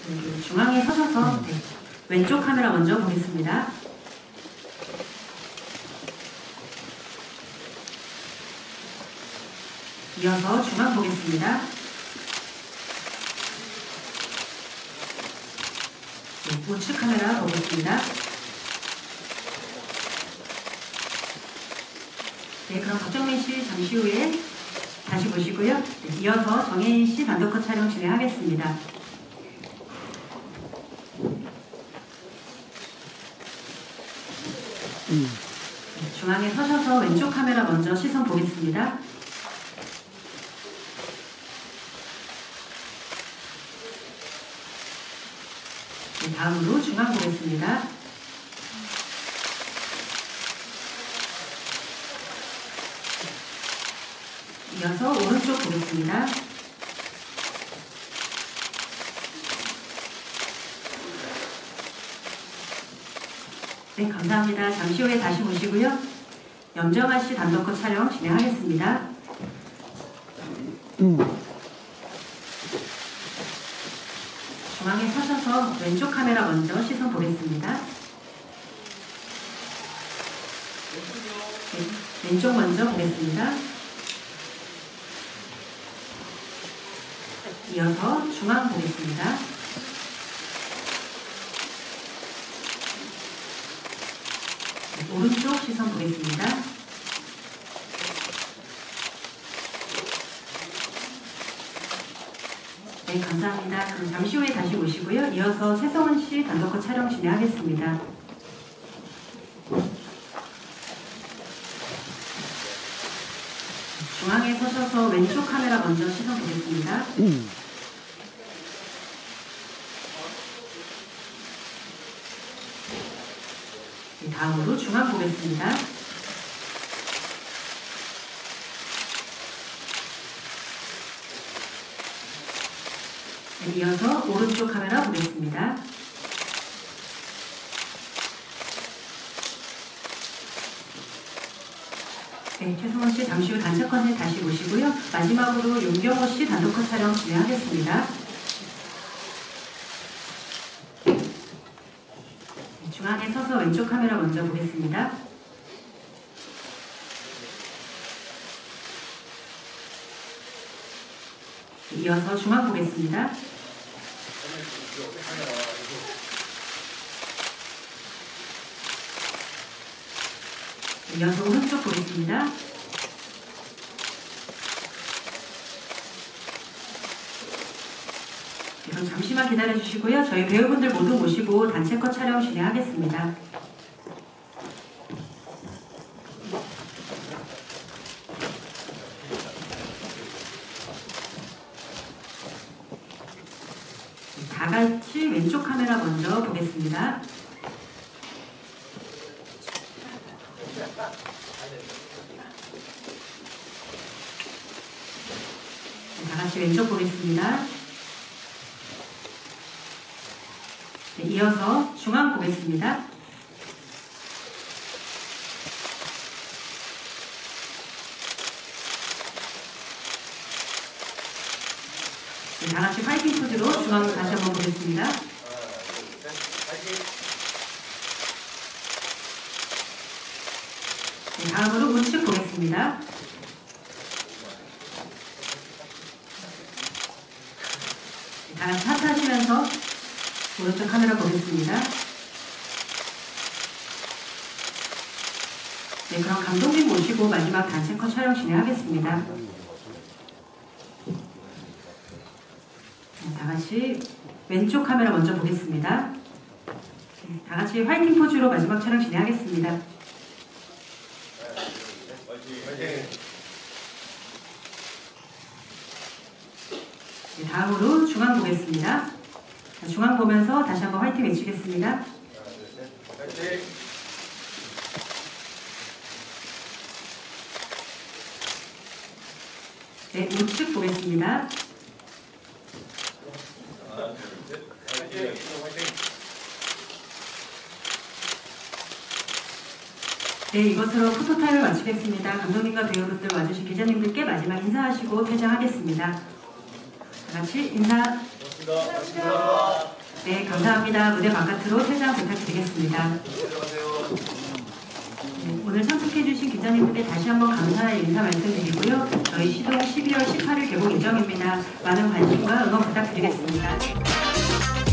중앙에 서셔서 왼쪽 카메라 먼저 보겠습니다. 이어서 중앙 보겠습니다. 우측 카메라 보겠습니다. 네, 그럼 박정민 씨 잠시 후에 다시 보시고요. 네, 이어서 정혜인 씨 단독컷 촬영 진행하겠습니다. 중앙에 서셔서 왼쪽 카메라 먼저 시선 보겠습니다. 네, 다음으로 중앙 보겠습니다. 이어서 오른쪽 보겠습니다. 네, 감사합니다. 잠시 후에 다시 보시고요. 염정아 씨 단독컷 촬영 진행하겠습니다. 중앙에 서셔서 왼쪽 카메라 먼저 시선 보겠습니다. 네, 왼쪽 먼저 보겠습니다. 이어서 중앙 보겠습니다. 네, 오른쪽 시선 보겠습니다. 네, 감사합니다. 그럼 잠시 후에 다시 오시고요. 이어서 최성은 씨 단독컷 촬영 진행하겠습니다. 중앙에 서셔서 왼쪽 카메라 먼저 시선 보겠습니다. 네, 다음으로 중앙 보겠습니다. 네, 이어서 오른쪽 카메라 보겠습니다. 네, 최성원 씨 잠시 후 단체 컷에 다시 오시고요. 마지막으로 윤경호 씨 단독컷 촬영 진행하겠습니다. 네, 중앙에 서서 왼쪽 카메라 먼저 보겠습니다. 네, 이어서 중앙 보겠습니다. 이어서 오른쪽 보겠습니다. 네, 그럼 잠시만 기다려주시고요. 저희 배우분들 모두 모시고 단체 컷 촬영 진행하겠습니다. 다 같이 왼쪽 카메라 먼저 보겠습니다. 다 같이 왼쪽 보겠습니다. 네, 이어서 중앙 보겠습니다. 네, 다 같이 파이팅 포즈로 중앙을 다시 한번 보겠습니다. 네, 다음으로 우측 보겠습니다. 다 같이 하트 하시면서 오른쪽 카메라 보겠습니다. 네, 그럼 감독님 모시고 마지막 단체 컷 촬영 진행하겠습니다. 네, 다 같이 왼쪽 카메라 먼저 보겠습니다. 네, 다 같이 화이팅 포즈로 마지막 촬영 진행하겠습니다. 네, 다음으로 중앙 보겠습니다. 중앙 보면서 다시 한번 화이팅 외치겠습니다. 네, 우측 보겠습니다. 네, 이것으로 포토타임을 마치겠습니다. 감독님과 배우분들 와주신 기자님들께 마지막 인사하시고 퇴장하겠습니다. 다 같이 인사. 고맙습니다. 네, 감사합니다. 무대 바깥으로 퇴장 부탁드리겠습니다. 네, 오늘 참석해주신 기자님들께 다시 한번 감사의 인사 말씀드리고요. 저희 시동 12월 18일 개봉 예정입니다. 많은 관심과 응원 부탁드리겠습니다.